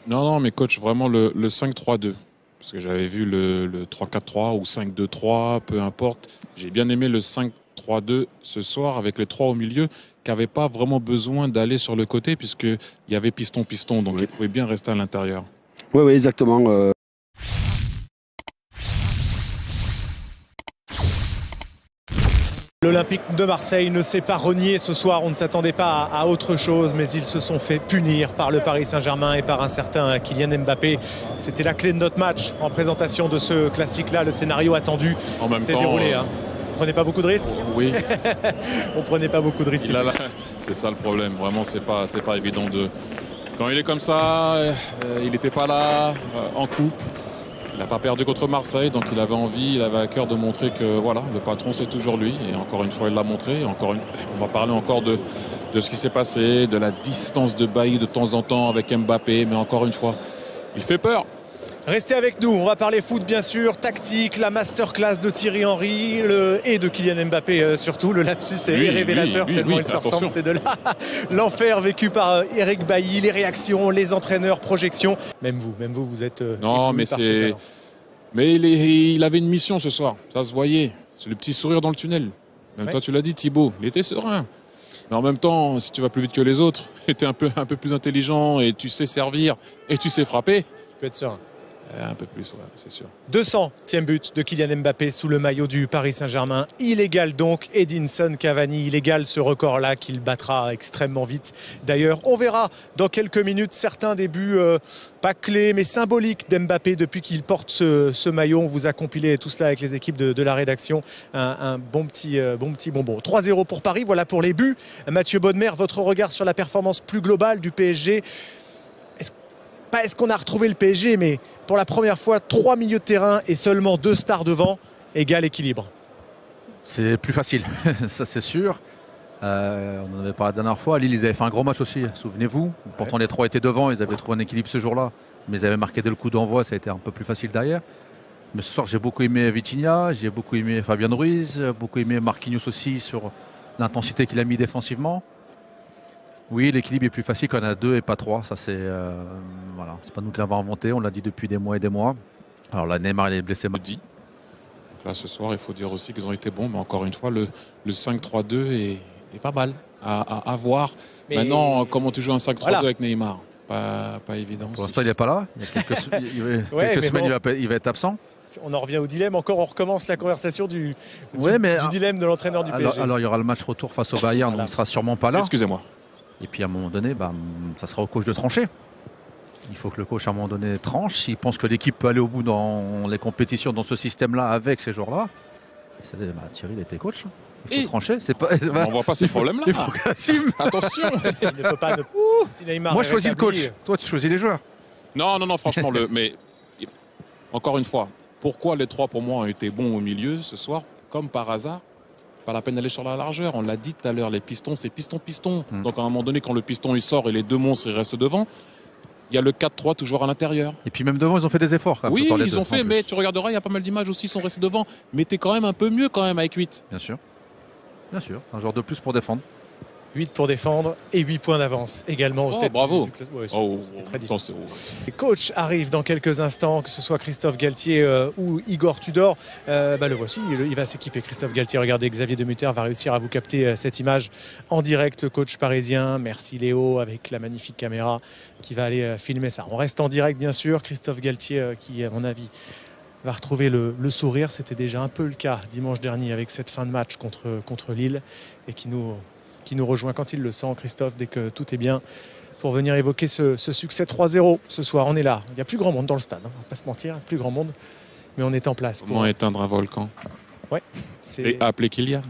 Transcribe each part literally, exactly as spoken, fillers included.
Non, non, mais coach, vraiment le, le cinq trois deux. Parce que j'avais vu le, le trois quatre trois ou cinq deux trois, peu importe. J'ai bien aimé le cinq trois deux ce soir avec les trois au milieu qui n'avaient pas vraiment besoin d'aller sur le côté puisqu'il y avait piston-piston. Donc Oui. ils pouvaient bien rester à l'intérieur. Oui, oui, exactement. euh, L'Olympique de Marseille ne s'est pas renié ce soir, on ne s'attendait pas à, à autre chose, mais ils se sont fait punir par le Paris Saint-Germain et par un certain Kylian Mbappé. C'était la clé de notre match en présentation de ce classique-là, le scénario attendu En même s'est temps, déroulé. euh, Hein. On prenait pas beaucoup de risques. Oui, On prenait pas beaucoup de risques. il a la- c'est ça le problème. Vraiment, c'est pas, c'est pas évident de. Quand il est comme ça, euh, il n'était pas là euh, en coupe. Il n'a pas perdu contre Marseille, donc il avait envie, il avait à cœur de montrer que voilà, le patron c'est toujours lui. Et encore une fois, il l'a montré. Et encore une... On va parler encore de, de ce qui s'est passé, de la distance de Bailly de temps en temps avec Mbappé. Mais encore une fois, il fait peur. Restez avec nous, on va parler foot bien sûr, tactique, la masterclass de Thierry Henry le... et de Kylian Mbappé euh, surtout. Le lapsus est Lui, révélateur lui, lui, tellement lui, il se attention. ressemble. C'est de là l'enfer vécu par euh, Eric Bailly, les réactions, les entraîneurs, projections. Même vous, même vous, vous êtes euh, Non, ébloui mais par ce c'est. talent. Mais il, est... il avait une mission ce soir, ça se voyait. C'est le petit sourire dans le tunnel. Même Ouais. toi, tu l'as dit, Thibaut, il était serein. Mais en même temps, si tu vas plus vite que les autres, et tu es un peu, un peu plus intelligent et tu sais servir et tu sais frapper, Tu peux être serein. euh, un peu plus, ouais, c'est sûr. deux centième but de Kylian Mbappé sous le maillot du Paris Saint-Germain. Illégal donc, Edinson Cavani, illégal ce record-là qu'il battra extrêmement vite. D'ailleurs, on verra dans quelques minutes certains débuts, euh, pas clés, mais symboliques d'Mbappé depuis qu'il porte ce, ce maillot. On vous a compilé tout cela avec les équipes de, de la rédaction. Un, un bon, petit, euh, bon petit bonbon. trois zéro pour Paris, voilà pour les buts. Mathieu Bodmer, votre regard sur la performance plus globale du P S G. Est-ce, pas est-ce qu'on a retrouvé le P S G, mais pour la première fois, trois milieux de terrain et seulement deux stars devant, égal équilibre. C'est plus facile, ça c'est sûr. Euh, on en avait parlé la dernière fois. Lille, ils avaient fait un gros match aussi, souvenez-vous. Pourtant, Ouais. les trois étaient devant, ils avaient trouvé un équilibre ce jour-là. Mais ils avaient marqué dès le coup d'envoi, ça a été un peu plus facile derrière. Mais ce soir, j'ai beaucoup aimé Vitinha, j'ai beaucoup aimé Fabien Ruiz, beaucoup aimé Marquinhos aussi sur l'intensité qu'il a mis défensivement. Oui, l'équilibre est plus facile quand on a deux et pas trois. Ça, c'est euh, voilà, c'est pas nous qui l'avons inventé. On l'a dit depuis des mois et des mois. Alors là, Neymar il est blessé. Je dis. Donc là, ce soir, il faut dire aussi qu'ils ont été bons, mais encore une fois, le, le cinq trois deux est, est pas mal à, à, à voir. Mais- Maintenant, comment tu joues un cinq trois deux Voilà. avec Neymar? Pas, pas évident. Pour aussi. l'instant, il n'est pas là. Il y a quelques, se- il y a quelques Ouais, mais semaines, bon. il, va, il va être absent. On en revient au dilemme. Encore, on recommence la conversation du, du, Ouais, mais- du dilemme de l'entraîneur du P S G. Alors, alors, il y aura le match retour face au Bayern, Voilà. donc il ne sera sûrement pas là. Excusez-moi. Et puis à un moment donné, bah, ça sera au coach de trancher. Il faut que le coach à un moment donné tranche. S'il pense que l'équipe peut aller au bout dans les compétitions, dans ce système-là, avec ces joueurs-là, c'est- bah, Thierry il était coach. Il faut Et- trancher. C'est pas, On voit pas ces il faut- problèmes-là. Il faut qu'il assume. Attention. Il ne peut pas. Ne... Si Neymar Moi, est je choisis le coach. rétabli, Toi, tu choisis les joueurs. Non, non, non, franchement, le, mais encore une fois, pourquoi les trois pour moi ont été bons au milieu ce soir, comme par hasard? Pas la peine d'aller sur la largeur. On l'a dit tout à l'heure, les pistons, c'est piston-piston. Hmm. Donc à un moment donné, quand le piston il sort et les deux monstres ils restent devant, il y a le quatre trois toujours à l'intérieur. Et puis même devant, ils ont fait des efforts. quand même, Oui, ce soir, les ils deux, ont en fait, plus. mais tu regarderas, il y a pas mal d'images aussi, ils sont restés devant. Mais t'es quand même un peu mieux quand même avec huit. Bien sûr. Bien sûr. Un joueur de plus pour défendre. huit pour défendre et huit points d'avance également. au Oh, tête bravo. du classement. Ouais, c'est- Oh, c'est très attends, difficile. c'est- Les coachs arrivent dans quelques instants, que ce soit Christophe Galtier euh, ou Igor Tudor. Euh, bah, le voici, il, il va s'équiper. Christophe Galtier, regardez, Xavier Demutter va réussir à vous capter euh, cette image en direct. Le coach parisien, merci Léo, avec la magnifique caméra qui va aller euh, filmer ça. On reste en direct, bien sûr. Christophe Galtier, euh, qui, à mon avis, va retrouver le, le sourire. C'était déjà un peu le cas dimanche dernier avec cette fin de match contre, contre Lille et qui nous, qui nous rejoint quand il le sent, Christophe, dès que tout est bien, pour venir évoquer ce, ce succès trois zéro ce soir. On est là. Il n'y a plus grand monde dans le stade, hein, on va pas se mentir, plus grand monde, mais on est en place. Comment éteindre un volcan? C'est Et appeler Kylian.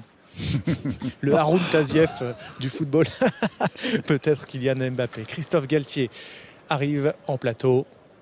le Haroun Tazieff euh, du football. Peut-être Kylian Mbappé. Christophe Galtier arrive en plateau.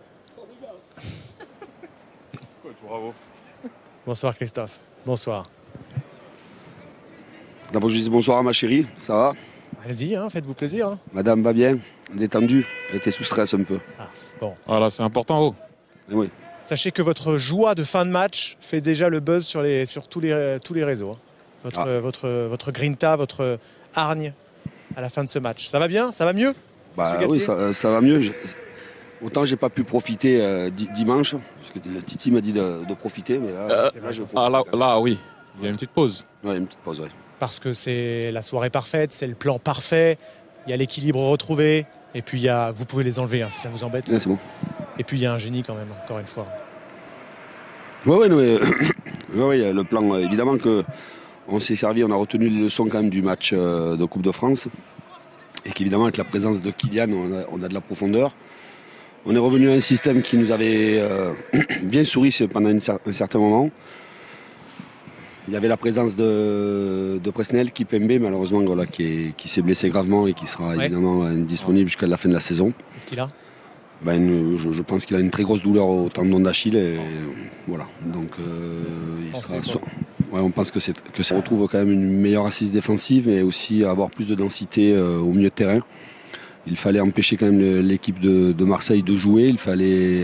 Bravo. Bonsoir Christophe. Bonsoir. D'abord, je dis bonsoir à ma chérie, ça va? Allez-y, hein, faites-vous plaisir. Hein. Madame va bien, détendue, elle était sous stress un peu. Voilà, c'est important. Oh. Et oui. Sachez que votre joie de fin de match fait déjà le buzz sur, les, sur tous, les, tous les réseaux. hein. Votre, Ah. votre, votre grinta, votre hargne à la fin de ce match. Ça va bien? Ça va mieux? Bah Monsieur oui, Galtier ça, ça va mieux. Je- Autant j'ai pas pu profiter euh, di dimanche, parce que Titi m'a dit de, de profiter, mais là, Euh, là je vais Ah, là, profiter. là, oui, il y a une petite pause. Ouais, une petite pause, ouais. Parce que c'est la soirée parfaite, c'est le plan parfait, il y a l'équilibre retrouvé, et puis il y a, vous pouvez les enlever hein, si ça vous embête. Ouais, c'est bon. Et puis il y a un génie quand même, encore une fois. Ouais, ouais, non, mais, ouais, ouais, le plan, euh, évidemment que on s'est servi, on a retenu les leçons quand même du match euh, de Coupe de France, et qu'évidemment avec la présence de Kylian, on a, on a de la profondeur. On est revenu à un système qui nous avait euh, bien souri pendant une, un certain moment. Il y avait la présence de, de Presnel, Kipembe, malheureusement, voilà, qui, qui s'est blessé gravement et qui sera Ouais. évidemment indisponible jusqu'à la fin de la saison. Qu'est-ce qu'il a? Ben, une- je, je pense qu'il a une très grosse douleur au tendon d'Achille. Et voilà. Donc, euh, il Pensez sera, quoi. ouais, on pense que, que ça retrouve quand même une meilleure assise défensive et aussi avoir plus de densité euh, au milieu de terrain. Il fallait empêcher quand même l'équipe de, de Marseille de jouer. Il fallait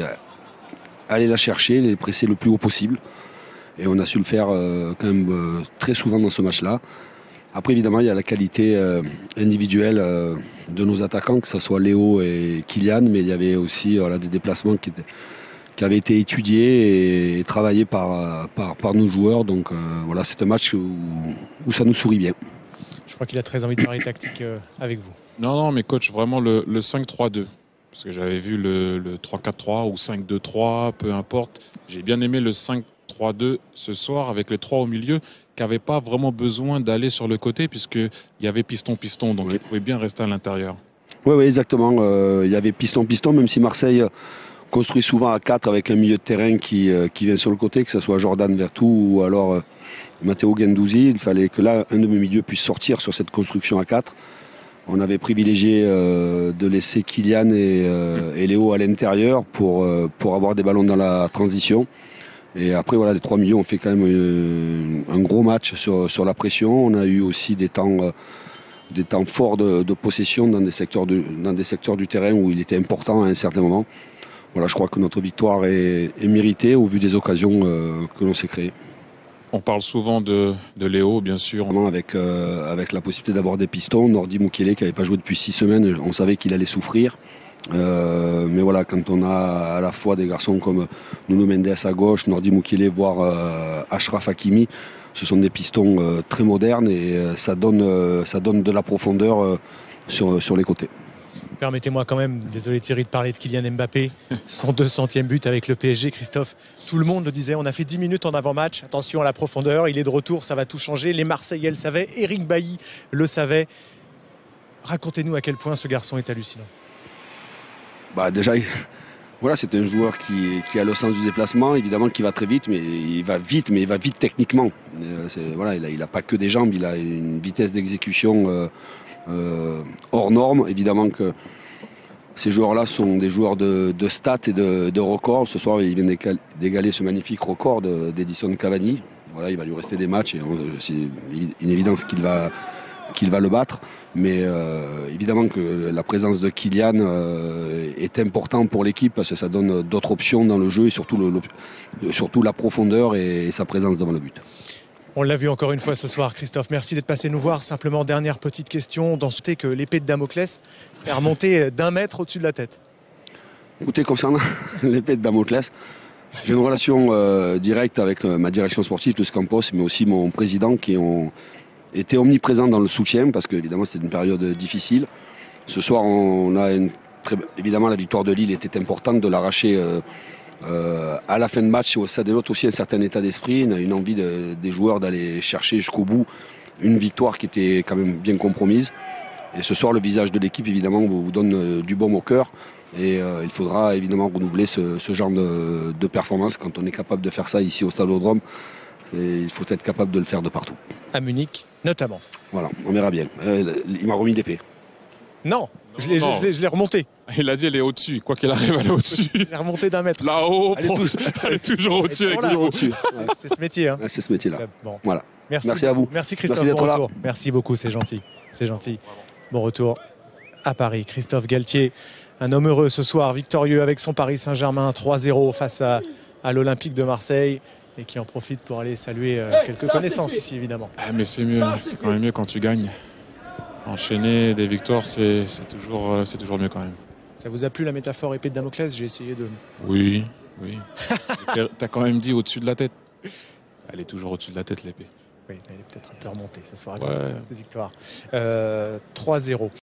aller la chercher, les presser le plus haut possible. Et on a su le faire euh, quand même euh, très souvent dans ce match-là. Après, évidemment, il y a la qualité euh, individuelle euh, de nos attaquants, que ce soit Léo et Kylian, mais il y avait aussi voilà, des déplacements qui, étaient, qui avaient été étudiés et, et travaillés par, par, par nos joueurs. Donc euh, voilà, c'est un match où, où ça nous sourit bien. Je crois qu'il a très envie de parler tactique euh, avec vous. Non, non, mais coach, vraiment le, le cinq trois deux. Parce que j'avais vu le, le trois quatre trois ou cinq deux trois, peu importe. J'ai bien aimé le cinq trois deux ce soir avec les trois au milieu qui n'avaient pas vraiment besoin d'aller sur le côté puisqu'il y avait piston-piston. Donc Oui. ils pouvaient bien rester à l'intérieur. Oui, oui, exactement. Euh, il y avait piston-piston, même si Marseille construit souvent à quatre avec un milieu de terrain qui, euh, qui vient sur le côté, que ce soit Jordan Vertou ou alors euh, Matteo Guendouzi. Il fallait que là, un de mes milieux puisse sortir sur cette construction à quatre. On avait privilégié euh, de laisser Kylian et, euh, et Léo à l'intérieur pour, euh, pour avoir des ballons dans la transition. Et après, voilà, les trois milieux ont fait quand même euh, un gros match sur, sur la pression. On a eu aussi des temps, euh, des temps forts de, de possession dans des, secteurs de, dans des secteurs du terrain où il était important à un certain moment. Voilà, je crois que notre victoire est, est méritée au vu des occasions euh, que l'on s'est créées. On parle souvent de, de Léo, bien sûr. Vraiment avec, euh, avec la possibilité d'avoir des pistons. Nordi Mukiele qui n'avait pas joué depuis six semaines, on savait qu'il allait souffrir. Euh, mais voilà, quand on a à la fois des garçons comme Nuno Mendes à gauche, Nordi Mukiele, voire euh, Achraf Hakimi, ce sont des pistons euh, très modernes et euh, ça, donne, euh, ça donne de la profondeur euh, sur, sur les côtés. Permettez-moi quand même, désolé Thierry, de parler de Kylian Mbappé, son deux centième but avec le P S G. Christophe, tout le monde le disait, on a fait dix minutes en avant-match, attention à la profondeur, il est de retour, ça va tout changer. Les Marseillais le savaient, Eric Bailly le savait. Racontez-nous à quel point ce garçon est hallucinant. Bah déjà, il... voilà, c'est un joueur qui, qui a le sens du déplacement, évidemment qui va très vite, mais il va vite, mais il va vite techniquement. Euh, voilà, il n'a a pas que des jambes, il a une vitesse d'exécution euh, euh, hors norme. Évidemment que ces joueurs-là sont des joueurs de, de stats et de, de records. Ce soir, il vient d'égaler ce magnifique record d'Edison Cavani. Voilà, il va lui rester des matchs et c'est une évidence qu'il va, qu'il va le battre. Mais euh, évidemment que la présence de Kylian euh, est importante pour l'équipe parce que ça donne d'autres options dans le jeu et surtout, le, le, surtout la profondeur et, et sa présence devant le but. On l'a vu encore une fois ce soir, Christophe. Merci d'être passé nous voir. Simplement, dernière petite question. Dans ce thé que l'épée de Damoclès est remontée d'un mètre au-dessus de la tête. Écoutez, concernant l'épée de Damoclès, j'ai une relation euh, directe avec euh, ma direction sportive, Luis Campos, mais aussi mon président qui ont été omniprésents dans le soutien parce qu'évidemment c'était une période difficile. Ce soir, on a une très... évidemment la victoire de Lille était importante de l'arracher euh, euh, à la fin de match. Ça dénote aussi un certain état d'esprit, une, une envie de, des joueurs d'aller chercher jusqu'au bout une victoire qui était quand même bien compromise. Et ce soir, le visage de l'équipe évidemment vous, vous donne euh, du baume au cœur. Et euh, il faudra évidemment renouveler ce, ce genre de, de performance quand on est capable de faire ça ici au Stade-Vélodrome. Et il faut être capable de le faire de partout. À Munich, notamment. Voilà, on verra bien. Euh, il m'a remis l'épée. Non, je l'ai, je, je l'ai, je l'ai remonté. Il a dit elle est au-dessus. Quoi qu'il arrive, elle est au-dessus. Je l'ai remonté d'un mètre. Là-haut, Elle est, tous... elle est toujours au-dessus avec là, Ziro. au-dessus. C'est, c'est ce métier. Hein. Ouais, c'est ce métier-là. Bon. Voilà. Merci, Merci à vous. Merci Christophe. Merci d'être bon là. retour. Merci beaucoup, c'est gentil. C'est gentil. Bon retour à Paris. Christophe Galtier, un homme heureux ce soir, victorieux avec son Paris Saint-Germain trois zéro face à, à l'Olympique de Marseille et qui en profite pour aller saluer euh, quelques connaissances ici évidemment. Ah, mais c'est mieux, c'est quand même mieux quand tu gagnes. Enchaîner des victoires, c'est, c'est, toujours, c'est toujours mieux quand même. Ça vous a plu la métaphore épée de Damoclès? J'ai essayé de... Oui, oui. T'as quand même dit au-dessus de la tête. Elle est toujours au-dessus de la tête, l'épée. Oui, elle est peut-être un peu remontée ce soir Ouais. grâce à cette victoire. Euh, trois zéro.